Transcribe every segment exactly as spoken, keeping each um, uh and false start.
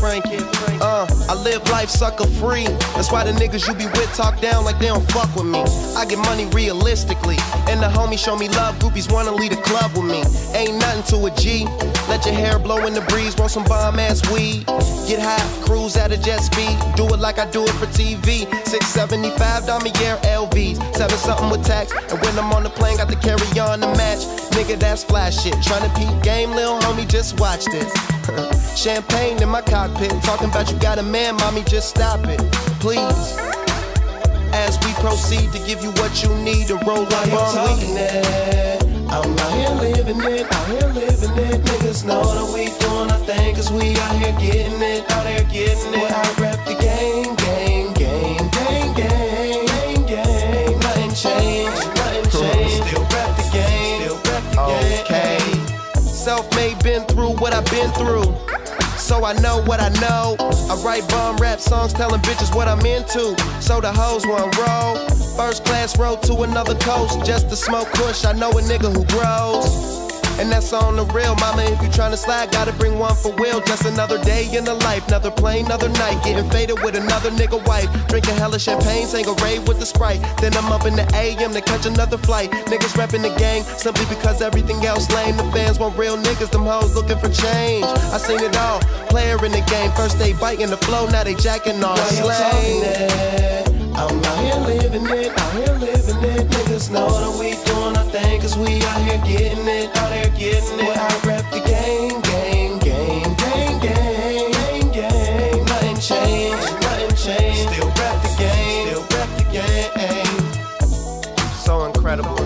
Frankie. Uh, I live life sucker free. That's why the niggas you be with talk down like they don't fuck with me. I get money realistically, and the homies show me love. Groupies wanna lead a club with me. Ain't nothing to a G. Let your hair blow in the breeze, want some bomb ass weed. Get high, cruise at a jet speed. Do it like I do it for T V. six seventy-five Damier L Vs, seven something with tax. And when I'm on the plane, got to carry on the match. Nigga, that's flash shit. Tryna peep game, lil' homie, just watch this. Champagne in my cockpit, talking about you got a man, mommy, just stop it, please. As we proceed to give you what you need to roll up on weed. I'm out here living it, out here living it. Niggas know that we doing our thing, cause we out here getting it, out here getting it. I rep the game, game, game, game, game, game, game. Nothing changed, nothing changed. Still rep the game, still rep the game. Okay. Self-made, been through what I've been through, so I know what I know. I write bomb rap songs telling bitches what I'm into, so the hoes won't roll. First class road to another coast, just to smoke kush. I know a nigga who grows, and that's on the real. Mama, if you tryna slide, gotta bring one for Will. Just another day in the life, another plane, another night. Getting faded with another nigga wife. Drinking hella champagne, Tanqueray with the Sprite. Then I'm up in the A M to catch another flight. Niggas repping the gang, simply because everything else lame. The fans want real niggas, them hoes looking for change. I seen it all, player in the game. First they biting the flow, now they jacking on slay. I'm out here living it, out here living it. Niggas know that we doing our thing, cause we out here getting it, out here getting it. I rep the game, game, game, game, game, game, game. Nothing changed, nothing changed. Still rep the game, still rep the game. So incredible.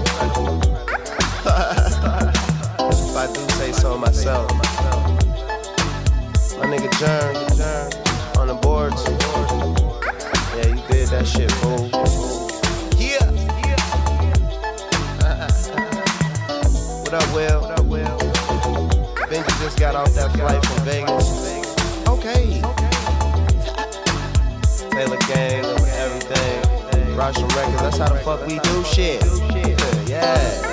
If I do say so myself. My nigga Jern, on the boards. Yeah, you did that shit, fool. Yeah. What up, Will? What up, Will? Benji just got off that flight from Vegas. Okay. Taylor Gang, everything. Russian Records, that's how the fuck we do shit. Yeah.